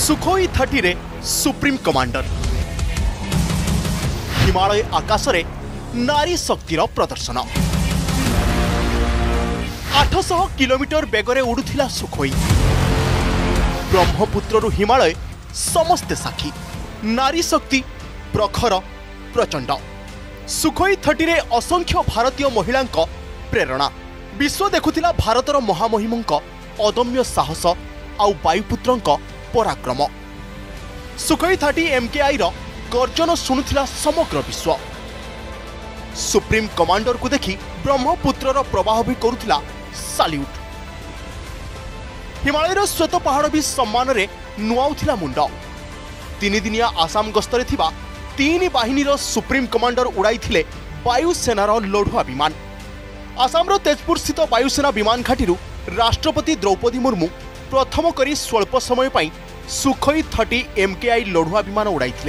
Sukhoi 30 रे supreme commander Himalaya आकाश रे नारी शक्तिर प्रदर्शन 800 किलोमीटर बेगरे उड़ुथिला सुखोई ब्रह्मपुत्रु हिमालय समस्ते साक्षी नारी शक्ति प्रखर प्रचंड सुखोई 30 रे असंख्य भारतीय महिला प्रेरणा विश्व देखुथिला भारतर महामहिमंक अदम्य साहस आउ वायुपुत्रंक पराक्रम सुखोई 30 MKI रो गर्जन शुणुथिला समग्र विश्व सुप्रीम कमांडर को देखि ब्रह्मपुत्रर प्रवाह भी करुथिला साल्यूट हिमालयर श्वेत पहाड़ भी सम्मान रे नुआउथिला मुंड 3 दिनिया आसाम गस्तरे थिबा 3 बाहिनीर सुप्रीम कमांडर उड़ाइथिले वायुसेनार लढुआ विमान आसामर तेजपुर स्थित वायुसेना विमान घाटी राष्ट्रपति द्रौपदी मुर्मू प्रथम करी स्वल्प समय पाई सुखोई 30 MKI लढुआ विमान उड़ाइथिले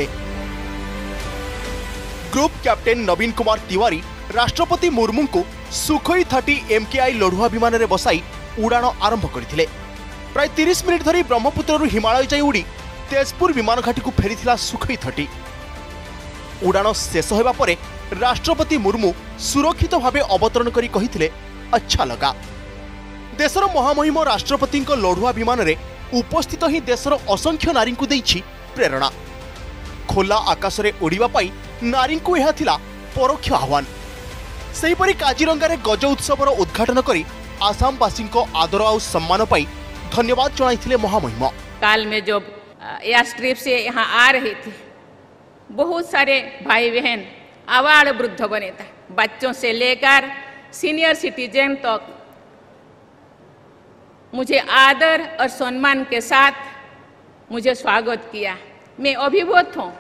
ग्रुप कैप्टेन नवीन कुमार तिवारी राष्ट्रपति मुर्मू को सुखोई 30 MKI लढुआ विमान रे बसाई उड़ाण आरंभ करथिले प्राय 30 मिनिट धरी ब्रह्मपुत्रु हिमालय जाई उड़ी तेजपुर विमान घाटी को फेरीथिला सुखोई 30 उड़ाण शेष होबा परे राष्ट्रपति मुर्मू सुरक्षित भावे अवतरण करी कहिथिले अच्छा लगा देशर महामहिम राष्ट्रपति लढुआ विमान रे उपस्थित ही देशर असंख्य नारी को देइछि प्रेरणा खोला आकाश रे उड़ीबा पाई नारी को यह थिला परोक्ष आह्वान सेहीपरि काजीरंगा रे गज उत्सवर उद्घाटन करी आसामवासी आदर और सम्मान पाई धन्यवाद जणाइथिले महामहिम काल में जो एयर स्ट्रिप से यहाँ आ रहे थे बहुत सारे भाई बहन आवाड़ वृद्ध बने थे बच्चों से लेकर सीनियर सिटीजन तक मुझे आदर और सम्मान के साथ मुझे स्वागत किया। मैं अभिभूत हूँ।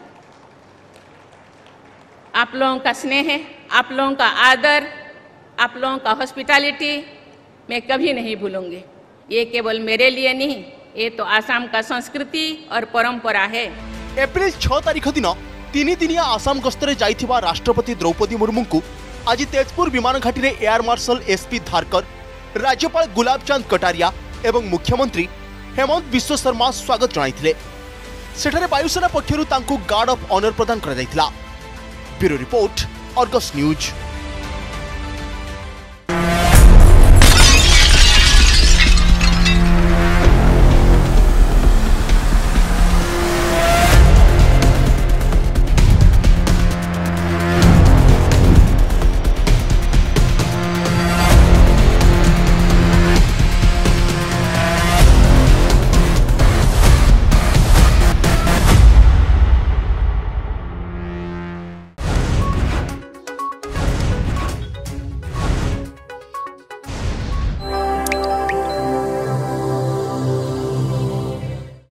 आप लोगों का स्नेह, आप लोगों का आदर, आप लोगों का हॉस्पिटैलिटी मैं कभी नहीं भूलूंगी। ये केवल मेरे लिए नहीं, ये तो आसाम का संस्कृति और परंपरा है। एप्रिल 6 तारीख दिन 3 दिनिया आसाम गस्तरे जाइथिबा राष्ट्रपति द्रौपदी मुर्मू को आज तेजपुर विमान घाटी रे एयर मार्शल SP धारकर राज्यपाल गुलाब चंद कटारिया एवं मुख्यमंत्री हेमंत बिश्व शर्मा स्वागत जणाइथिले सेठारे वायुसेना पक्षरु तांकु गार्ड ऑफ ऑनर प्रदान करा जाइथिला। Bureau report Argus news.